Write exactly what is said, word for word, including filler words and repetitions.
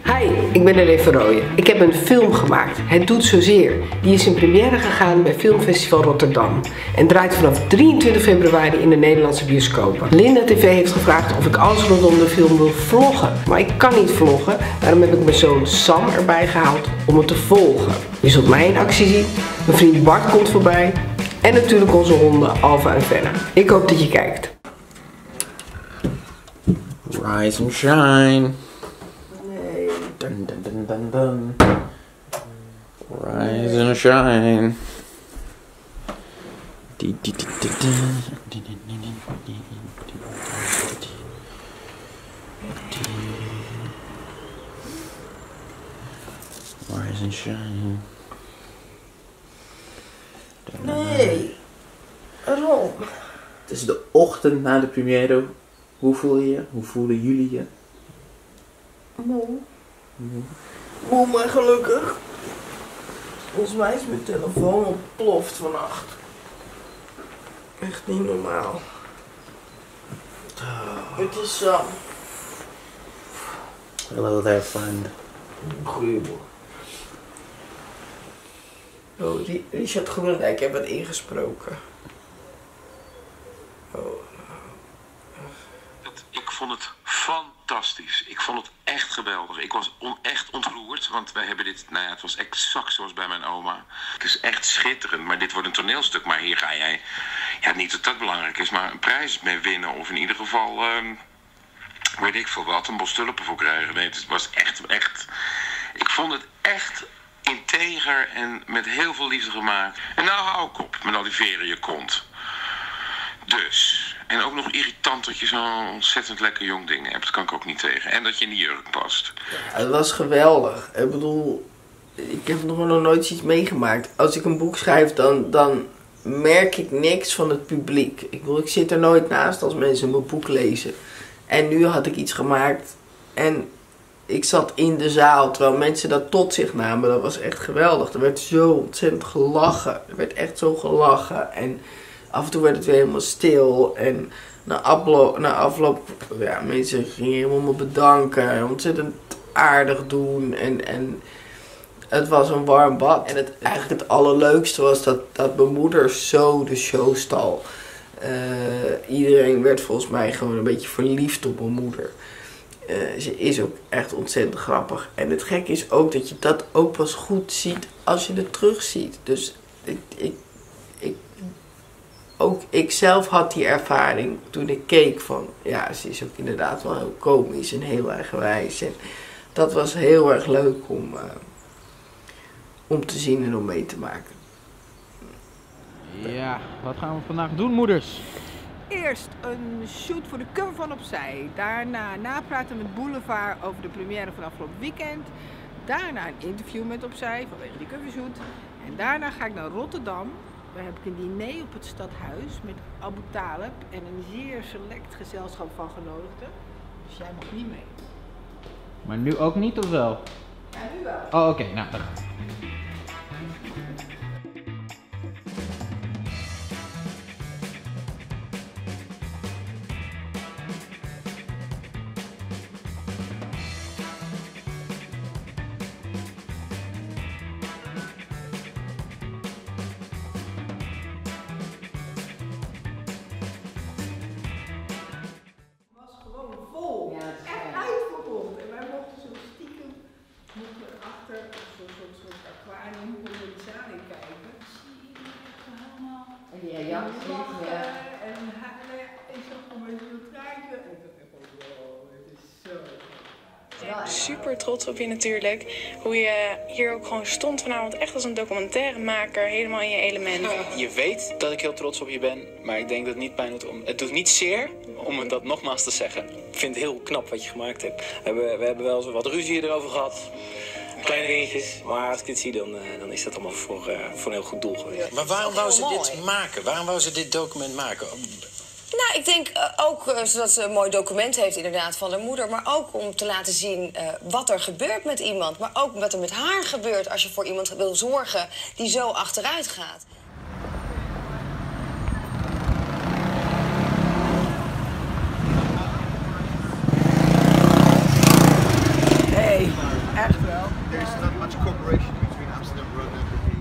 Hi, ik ben Ellen Verrooyen. Ik heb een film gemaakt, Het Doet Zozeer. Die is in première gegaan bij Filmfestival Rotterdam en draait vanaf drieëntwintig februari in de Nederlandse bioscopen. Linda T V heeft gevraagd of ik alles rondom de film wil vloggen. Maar ik kan niet vloggen, daarom heb ik mijn zoon Sam erbij gehaald om het te volgen. Je zult mij in actie zien, mijn vriend Bart komt voorbij en natuurlijk onze honden Alva en Fenna. Ik hoop dat je kijkt. Rise and shine. Nee. Dun, dun, dun, dun, dun. Rise and shine. Di, di, di, di, di. Di, di, di, di, di, di. Rise and shine. Nee. Waarom? Het is de ochtend na de première. Hoe voel je je? Hoe voelen jullie je? Moe. Moe, maar gelukkig. Volgens mij is mijn telefoon ontploft vannacht. Echt niet normaal. Het is Sam. Hello there, friend. Goedemorgen. Oh, Richard Groenendijk heeft wat ingesproken. Oh. Ik vond het fantastisch. Ik vond het echt geweldig. Ik was on, echt ontroerd, want wij hebben dit, nou ja, het was exact zoals bij mijn oma. Het is echt schitterend, maar dit wordt een toneelstuk. Maar hier ga jij, ja, niet dat dat belangrijk is, maar een prijs mee winnen. Of in ieder geval, um, weet ik veel wat, een bos tulpen voor krijgen. Nee, het was echt, echt, ik vond het echt integer en met heel veel liefde gemaakt. En nou hou ik op met al die veren in je kont. Dus, en ook nog irritant dat je zo'n ontzettend lekker jong ding hebt. Dat kan ik ook niet tegen. En dat je in die jurk past. Ja, het was geweldig. Ik bedoel, ik heb nog nog nooit iets meegemaakt. Als ik een boek schrijf, dan, dan merk ik niks van het publiek. Ik bedoel, ik zit er nooit naast als mensen mijn boek lezen. En nu had ik iets gemaakt en ik zat in de zaal, terwijl mensen dat tot zich namen. Dat was echt geweldig. Er werd zo ontzettend gelachen. Er werd echt zo gelachen. En af en toe werd het weer helemaal stil. En na afloop, na afloop ja, mensen gingen helemaal me bedanken. Ontzettend aardig doen. En, en het was een warm bad. En het, eigenlijk het allerleukste was dat, dat mijn moeder zo de show stal. Uh, iedereen werd volgens mij gewoon een beetje verliefd op mijn moeder. Uh, ze is ook echt ontzettend grappig. En het gekke is ook dat je dat ook pas goed ziet als je het terugziet. Dus ik... ik, ik Ook ik zelf had die ervaring toen ik keek van, ja, ze is ook inderdaad wel heel komisch en heel eigenwijs. En dat was heel erg leuk om, uh, om te zien en om mee te maken. Ja, wat gaan we vandaag doen, moeders? Eerst een shoot voor de cover van Opzij. Daarna napraten met Boulevard over de première van afgelopen weekend. Daarna een interview met Opzij vanwege die covershoot. En daarna ga ik naar Rotterdam. Daar heb ik een diner op het stadhuis met Abu Talib en een zeer select gezelschap van genodigden. Dus jij mag niet mee. Maar nu ook niet, of wel? Ja, nu wel. Oh, oké, okay, nou, dan gaan we. En die reacties, ja. En hij is ook een beetje een traantje. En ik dacht echt, wow, het is zo... Super trots op je natuurlijk. Hoe je hier ook gewoon stond vanavond, echt als een documentairemaker, helemaal in je element. Je weet dat ik heel trots op je ben, maar ik denk dat het niet pijn doet om... Het doet niet zeer om het dat nogmaals te zeggen. Ik vind het heel knap wat je gemaakt hebt. We hebben, we hebben wel eens wat ruzie erover gehad. Kleine dingetjes, maar als ik dit zie, dan, uh, dan is dat allemaal voor, uh, voor een heel goed doel geweest. Maar waarom wou ze dit maken? Waarom wou ze dit document maken? Nou, ik denk uh, ook uh, zodat ze een mooi document heeft inderdaad van haar moeder. Maar ook om te laten zien uh, wat er gebeurt met iemand. Maar ook wat er met haar gebeurt als je voor iemand wil zorgen die zo achteruit gaat. Hey, there's not much cooperation between Amsterdam Road and N P D.